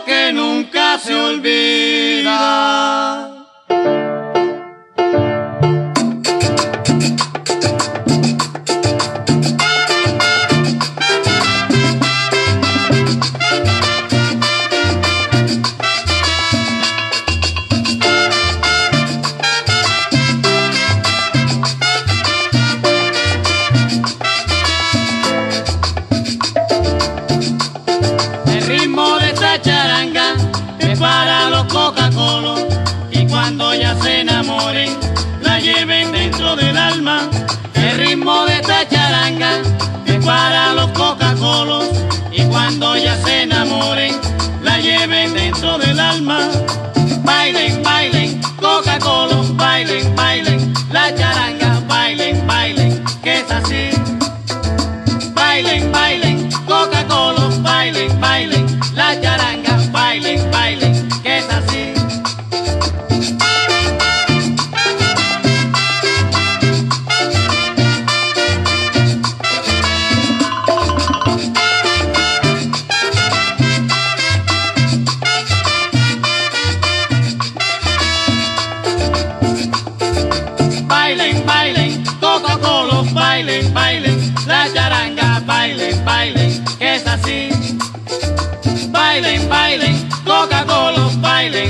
que nunca se olvida. Charanga es para los Coca-Cola, y cuando ya se enamoren la lleven dentro del alma. El ritmo de esta charanga es para los Coca-Cola, y cuando ya se enamoren la lleven dentro del alma. Bailen, bailen, Coca-Cola, bailen, bailen, la charanga, bailen, bailen, que es así. Bailen, bailen, Coca-Cola, bailen, bailen, la charanga, bailen, bailen, que es así. Bailen, bailen, Coca-Cola, bailen, bailen, la charanga, bailen, bailen, que es así. Bailen, bailen, Coca-Cola, bailen.